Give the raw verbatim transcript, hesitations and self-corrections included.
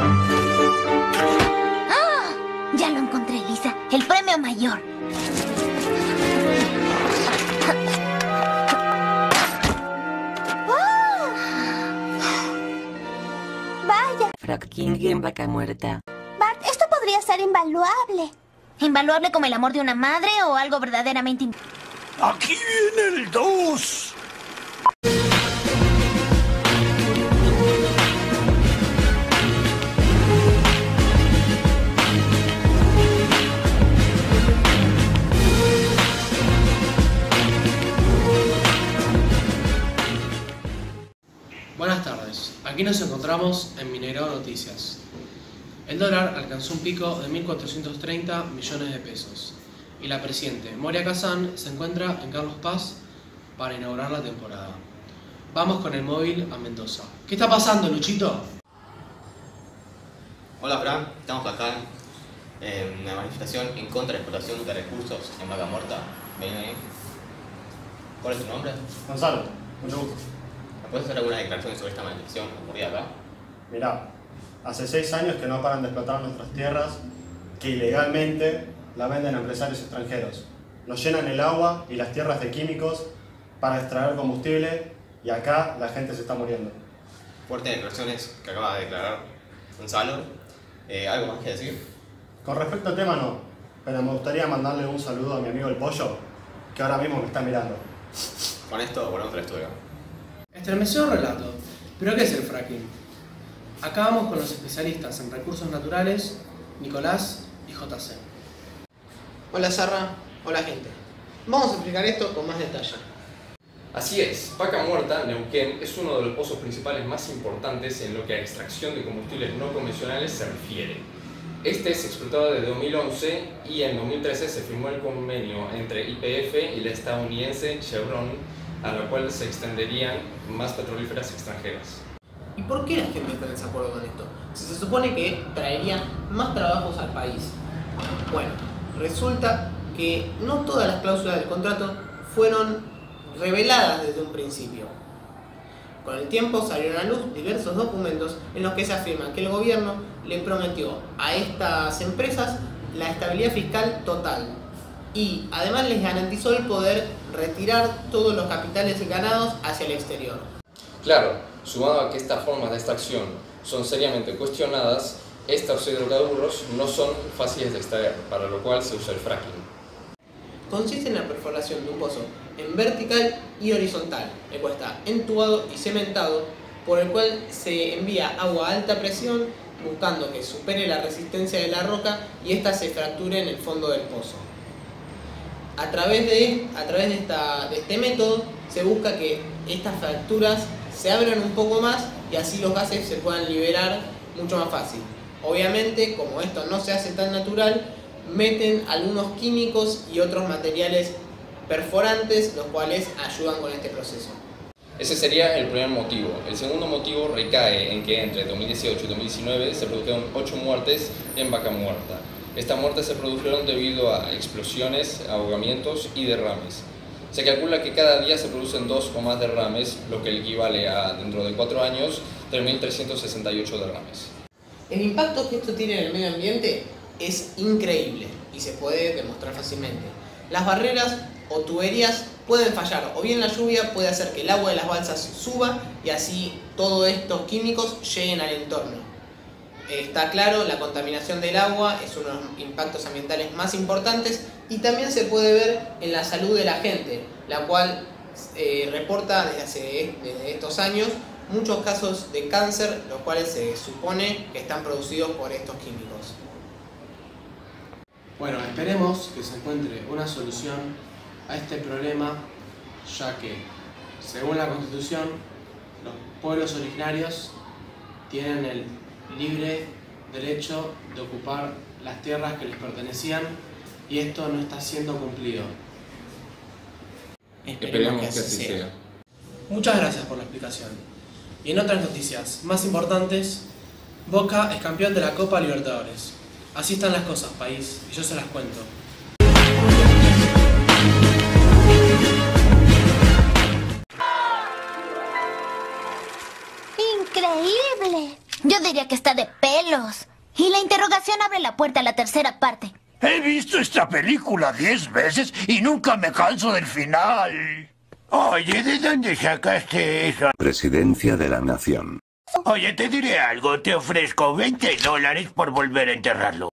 ¡Ah! Ya lo encontré, Lisa. El premio mayor. Vaya. Fracking en Vaca Muerta. Bart, esto podría ser invaluable. ¿Invaluable como el amor de una madre o algo verdaderamente imp... ¡Aquí viene el dos! Buenas tardes, aquí nos encontramos en Mineirao Noticias. El dólar alcanzó un pico de mil cuatrocientos treinta millones de pesos y la presidente Moria Kazan se encuentra en Carlos Paz para inaugurar la temporada. Vamos con el móvil a Mendoza. ¿Qué está pasando, Luchito? Hola Fran, estamos acá en una manifestación en contra de la explotación de recursos en Vaca Muerta. Ven ahí. ¿Cuál es tu nombre? Gonzalo, mucho gusto. ¿Me puedes hacer alguna declaración sobre esta manifestación ocurrida acá? Mirá, hace seis años que no paran de explotar nuestras tierras, que ilegalmente la venden a empresarios extranjeros. Nos llenan el agua y las tierras de químicos para extraer combustible y acá la gente se está muriendo. Fuertes declaraciones que acaba de declarar Gonzalo. Eh, ¿Algo más que decir? Con respecto al tema no, pero me gustaría mandarle un saludo a mi amigo el Pollo, que ahora mismo me está mirando. Con esto volvemos al estudio. Estremecedor relato. ¿Pero qué es el fracking? Acá vamos con los especialistas en recursos naturales, Nicolás y J C. Hola Sarra, hola gente. Vamos a explicar esto con más detalle. Así es, Vaca Muerta, Neuquén, es uno de los pozos principales más importantes en lo que a extracción de combustibles no convencionales se refiere. Este es explotado desde dos mil once y en dos mil trece se firmó el convenio entre Y P F y la estadounidense Chevron, a la cual se extenderían más petrolíferas extranjeras. ¿Y por qué la gente está en desacuerdo con esto? Si se supone que traerían más trabajos al país. Bueno, resulta que no todas las cláusulas del contrato fueron reveladas desde un principio. Con el tiempo salieron a luz diversos documentos en los que se afirma que el gobierno le prometió a estas empresas la estabilidad fiscal total y además les garantizó el poder retirar todos los capitales ganados hacia el exterior. Claro, sumado a que estas formas de extracción son seriamente cuestionadas, estos hidrocarburos no son fáciles de extraer, para lo cual se usa el fracking. Consiste en la perforación de un pozo en vertical y horizontal, el cual está entubado y cementado, por el cual se envía agua a alta presión buscando que supere la resistencia de la roca y ésta se fracture en el fondo del pozo. A través de, a través de, esta, de este método se busca que estas fracturas se abran un poco más y así los gases se puedan liberar mucho más fácil. Obviamente, como esto no se hace tan natural, meten algunos químicos y otros materiales perforantes, los cuales ayudan con este proceso. Ese sería el primer motivo. El segundo motivo recae en que entre dos mil dieciocho y dos mil diecinueve se produjeron ocho muertes en Vaca Muerta. Estas muertes se produjeron debido a explosiones, ahogamientos y derrames. Se calcula que cada día se producen dos o más derrames, lo que equivale a, dentro de cuatro años, tres mil trescientos sesenta y ocho derrames. El impacto que esto tiene en el medio ambiente es increíble y se puede demostrar fácilmente. Las barreras o tuberías pueden fallar, o bien la lluvia puede hacer que el agua de las balsas suba y así todos estos químicos lleguen al entorno. Está claro, la contaminación del agua es uno de los impactos ambientales más importantes y también se puede ver en la salud de la gente, la cual eh, reporta desde, hace, desde estos años muchos casos de cáncer, los cuales se supone que están producidos por estos químicos. Bueno, esperemos que se encuentre una solución a este problema, ya que, según la Constitución, los pueblos originarios tienen el libre derecho de ocupar las tierras que les pertenecían y esto no está siendo cumplido. Esperemos que así sea. Muchas gracias por la explicación. Y en otras noticias más importantes, Boca es campeón de la Copa Libertadores. Así están las cosas, país, y yo se las cuento. ¡Increíble! Yo diría que está de pelos. Y la interrogación abre la puerta a la tercera parte. He visto esta película diez veces y nunca me canso del final. Oye, ¿de dónde sacaste eso? Presidencia de la Nación. Oye, te diré algo. Te ofrezco veinte dólares por volver a enterrarlo.